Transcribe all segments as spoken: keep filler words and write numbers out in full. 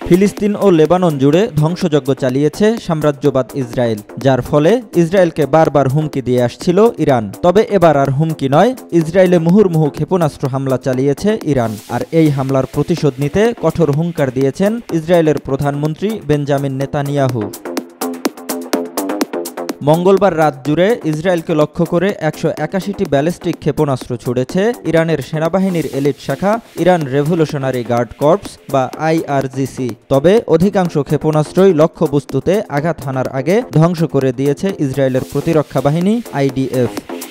ফিলিস্তিন ও লেবানন জুড়ে ধ্বংসযজ্ঞ চালিয়েছে সাম্রাজ্যবাদ ইসরায়েল, যার ফলে ইসরায়েলকে বারবার হুমকি দিয়ে আসছিল ইরান। তবে এবার আর হুমকি নয়, ইসরায়েলে মুহুর্মুহু ক্ষেপণাস্ত্র হামলা চালিয়েছে ইরান। আর এই হামলার প্রতিশোধ নিতে কঠোর হুঙ্কার দিয়েছেন ইসরায়েলের প্রধানমন্ত্রী বেঞ্জামিন নেতানিয়াহু। মঙ্গলবার রাত জুড়ে ইসরায়েলকে লক্ষ্য করে একশো একাশিটি ব্যালিস্টিক ক্ষেপণাস্ত্র ছুড়েছে ইরানের সেনাবাহিনীর এলিট শাখা ইরান রেভলিউশনারি গার্ড কর্পস বা আইআরজিসি। তবে অধিকাংশ ক্ষেপণাস্ত্রই লক্ষ্যবস্তুতে আঘাত হানার আগে ধ্বংস করে দিয়েছে ইসরায়েলের প্রতিরক্ষা বাহিনী আইডিএফ।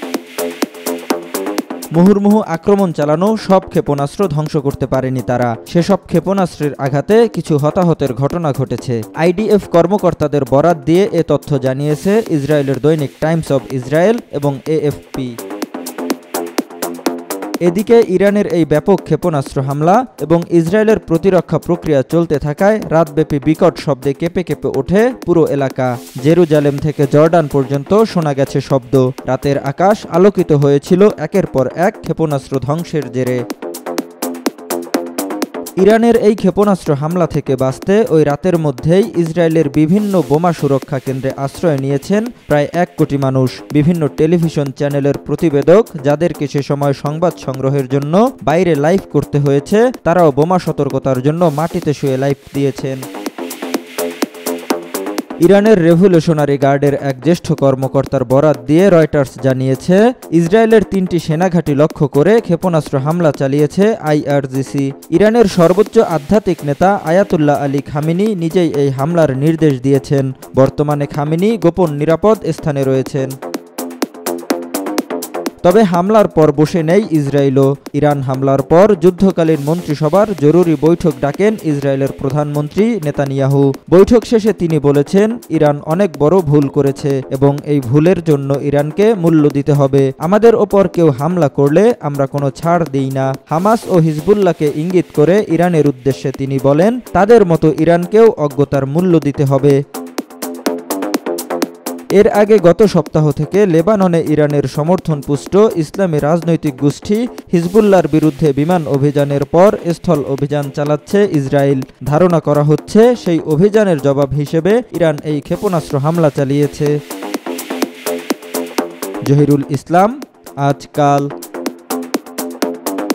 মুহুর্মুহু আক্রমণ চালানো সব ক্ষেপণাস্ত্র ধ্বংস করতে পারেনি তারা। সেসব ক্ষেপণাস্ত্রের আঘাতে কিছু হতাহতের ঘটনা ঘটেছে। আইডিএফ কর্মকর্তাদের বরাত দিয়ে এ তথ্য জানিয়েছে ইসরায়েলের দৈনিক টাইমস অব ইসরায়েল এবং এএফপি। এদিকে ইরানের এই ব্যাপক ক্ষেপণাস্ত্র হামলা এবং ইসরায়েলের প্রতিরক্ষা প্রক্রিয়া চলতে থাকায় রাতব্যাপী বিকট শব্দে কেঁপে কেঁপে ওঠে পুরো এলাকা। জেরুজালেম থেকে জর্ডান পর্যন্ত শোনা গেছে শব্দ। রাতের আকাশ আলোকিত হয়েছিল একের পর এক ক্ষেপণাস্ত্র ধ্বংসের জেরে। ইরানের এই ক্ষেপণাস্ত্র হামলা থেকে বাঁচতে ওই রাতের মধ্যেই ইসরায়েলের বিভিন্ন বোমা সুরক্ষা কেন্দ্রে আশ্রয় নিয়েছেন প্রায় এক কোটি মানুষ। বিভিন্ন টেলিভিশন চ্যানেলের প্রতিবেদক, যাদেরকে সে সময় সংবাদ সংগ্রহের জন্য বাইরে লাইভ করতে হয়েছে, তারাও বোমা সতর্কতার জন্য মাটিতে শুয়ে লাইভ দিয়েছেন। ইরানের রেভলিউশনারি গার্ডের এক জ্যেষ্ঠ কর্মকর্তার বরাত দিয়ে রয়টার্স জানিয়েছে, ইসরায়েলের তিনটি সেনাঘাঁটি লক্ষ্য করে ক্ষেপণাস্ত্র হামলা চালিয়েছে আইআরজিসি। ইরানের সর্বোচ্চ আধ্যাত্মিক নেতা আয়াতুল্লাহ আলী খামেনি নিজেই এই হামলার নির্দেশ দিয়েছেন। বর্তমানে খামেনি গোপন নিরাপদ স্থানে রয়েছেন। তবে হামলার পর বসে নেই ইসরায়েলও। ইরান হামলার পর যুদ্ধকালীন মন্ত্রিসভার জরুরি বৈঠক ডাকেন ইসরায়েলের প্রধানমন্ত্রী নেতানিয়াহু। বৈঠক শেষে তিনি বলেছেন, ইরান অনেক বড় ভুল করেছে এবং এই ভুলের জন্য ইরানকে মূল্য দিতে হবে। আমাদের ওপর কেউ হামলা করলে আমরা কোনো ছাড় দিই না। হামাস ও হিজবুল্লাহকে ইঙ্গিত করে ইরানের উদ্দেশ্যে তিনি বলেন, তাদের মতো ইরানকেও অজ্ঞতার মূল্য দিতে হবে। এর আগে গত সপ্তাহ থেকে লেবাননে ইরানের সমর্থনপুষ্ট ইসলামী রাজনৈতিক গোষ্ঠী হিজবুল্লাহর বিরুদ্ধে বিমান অভিযানের পর স্থল অভিযান চালাচ্ছে ইসরায়েল। ধারণা করা হচ্ছে সেই অভিযানের জবাব হিসেবে ইরান এই ক্ষেপণাস্ত্র হামলা চালিয়েছে। জহিরুল ইসলাম, আজকাল।